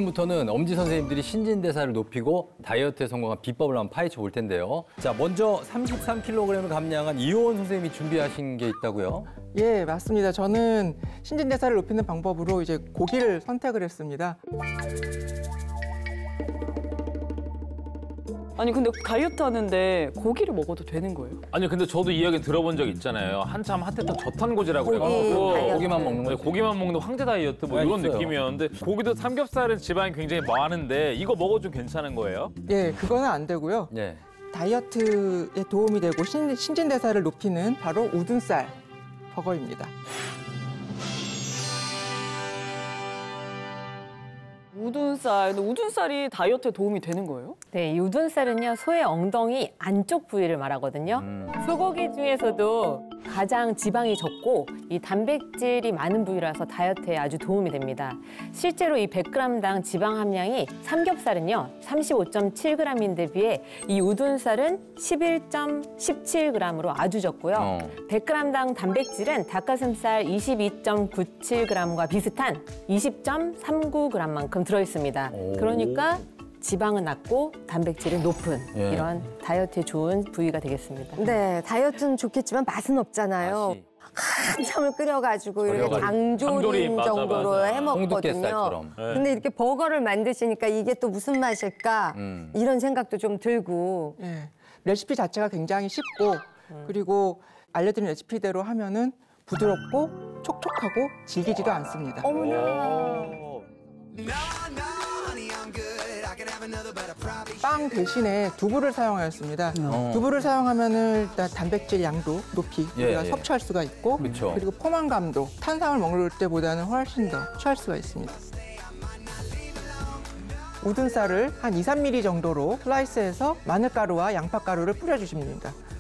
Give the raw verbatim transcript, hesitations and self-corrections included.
지금부터는 엄지 선생님들이 신진대사를 높이고 다이어트에 성공한 비법을 한번 파헤쳐 볼 텐데요. 자, 먼저 삼십삼 킬로그램을 감량한 이호원 선생님이 준비하신 게 있다고요? 예, 맞습니다. 저는 신진대사를 높이는 방법으로 이제 고기를 선택을 했습니다. 아니 근데 다이어트 하는데 고기를 먹어도 되는 거예요? 아니 근데 저도 이 이야기 들어본 적 있잖아요. 한참 핫했던 저탄고지라고 그래가지고 다이어트. 고기만 먹는 네, 거지. 고기만 먹는 황제 다이어트 뭐 네, 이런 있어요. 느낌이었는데 고기도 삼겹살은 지방이 굉장히 많은데 이거 먹어도 괜찮은 거예요? 예, 그거는 안 되고요. 네. 다이어트에 도움이 되고 신, 신진대사를 높이는 바로 우둔살 버거입니다. 우둔살, 근데 우둔살이 다이어트에 도움이 되는 거예요? 네, 이 우둔살은요, 소의 엉덩이 안쪽 부위를 말하거든요. 음. 소고기 중에서도 가장 지방이 적고 이 단백질이 많은 부위라서 다이어트에 아주 도움이 됩니다. 실제로 이 백 그램당 지방 함량이 삼겹살은요, 삼십오 점 칠 그램인데 비해 이 우둔살은 십일 점 일칠 그램으로 아주 적고요. 어. 백 그램당 단백질은 닭가슴살 이십이 점 구칠 그램과 비슷한 이십 점 삼구 그램만큼 들어있습니다. 오. 그러니까 지방은 낮고 단백질은 높은 예. 이런 다이어트에 좋은 부위가 되겠습니다. 네, 다이어트는 좋겠지만 맛은 없잖아요. 맛이. 한참을 끓여가지고 이렇게 절여가지고. 장조림 장조림, 맞아, 정도로 맞아. 해먹거든요. 홍두깨살처럼. 네. 근데 이렇게 버거를 만드시니까 이게 또 무슨 맛일까? 음. 이런 생각도 좀 들고. 예, 레시피 자체가 굉장히 쉽고 그리고 알려드린 레시피대로 하면은 부드럽고 촉촉하고 질기지도 않습니다. 어머나. 빵 대신에 두부를 사용하였습니다. 어. 두부를 사용하면은 일단 단백질 양도 높이 예, 우리가 예. 섭취할 섭취할 수가 있고 그쵸. 그리고 포만감도 탄수화물 먹을 때보다는 훨씬 더 취할 수가 있습니다. 우둔살을 한 이, 삼 밀리미터 정도로 슬라이스해서 마늘가루와 양파가루를 뿌려주시면 됩니다.